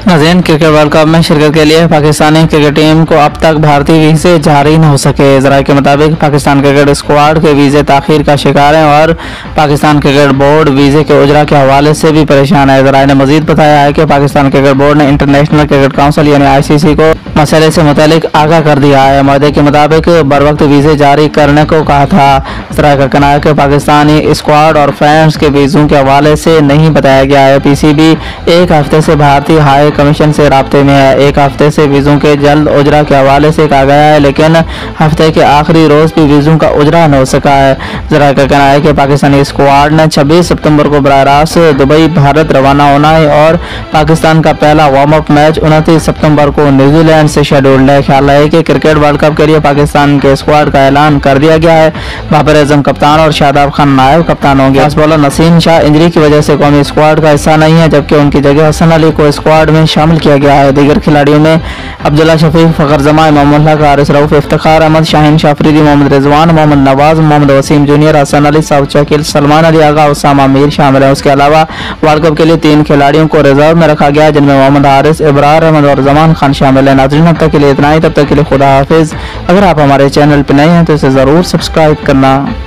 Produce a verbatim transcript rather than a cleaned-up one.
नाज़रीन, cricket world cup में शिरकत के लिए पाकिस्तानी क्रिकेट टीम को अब तक भारतीय वीज़े जारी न हो सके। ज़राए के मुताबिक पाकिस्तान क्रिकेट स्क्वाड के वीज़े ताख़ीर का शिकार हैं और पाकिस्तान क्रिकेट बोर्ड वीज़े के उजरा के हवाले से भी परेशान है। ज़राए ने मजीद बताया है कि पाकिस्तान क्रिकेट बोर्ड ने इंटरनेशनल क्रिकेट काउंसिल यानी आई सी सी को मसले से मुतालिक आगाह कर दिया है। माहदे के मुताबिक बर वक्त वीज़े जारी करने को कहा था। ज़राए का कहना है कि पाकिस्तानी स्क्वाड और फैंस के वीज़ों के हवाले से नहीं बताया गया है। पी सी बी एक हफ्ते से भारतीय हाई कमीशन से राब्ते में है। एक हफ्ते से वीज़ों के जल्द उजरा के हवाले से कहा गया है, लेकिन हफ्ते के आखिरी रोज़ भी वीज़ों का उजरा न हो सका है। ज़रा का कहना है कि पाकिस्तानी स्क्वाड ने छब्बीस सितंबर को बराह रास्त दुबई भारत रवाना होना है और पाकिस्तान का पहला वार्म अप मैच उनतीस सितंबर को न्यूजीलैंड से शेड्यूल्ड है। ख्याल है कि क्रिकेट वर्ल्ड कप के लिए पाकिस्तान के स्क्वाड का ऐलान कर दिया गया है। बाबर आजम कप्तान और शादाब खान नायब कप्तान होंगे। Fast bowler Naseem Shah injury की वजह से कौमी स्क्वाड का हिस्सा नहीं है, जबकि उनकी जगह हसन अली को स्क्वाड में शामिल किया गया है। दीगर खिलाड़ियों में अब्दुल्ला शफीक, फ़खर जमा, इमामुल हक, हारिस रऊफ, इफ्तिखार अहमद, शाहीन शाफरीदी, मोहम्मद रिजवान, मोहम्मद नवाज, मोहम्मद वसीम जूनियर, हसन अली, साउथ शकील, सलमान अली आगा, उसामा मीर शामिल है। उसके अलावा वर्ल्ड कप के लिए तीन खिलाड़ियों को रिजर्व में रखा गया, जिनमें मोहम्मद हारिस, इब्रार अहमद और जमान खान शामिल है। नाज़रीन, अब तक के लिए इतना ही। तब तक के लिए खुदा हाफिज़। अगर आप हमारे चैनल पर नए हैं तो इसे ज़रूर सब्सक्राइब करना।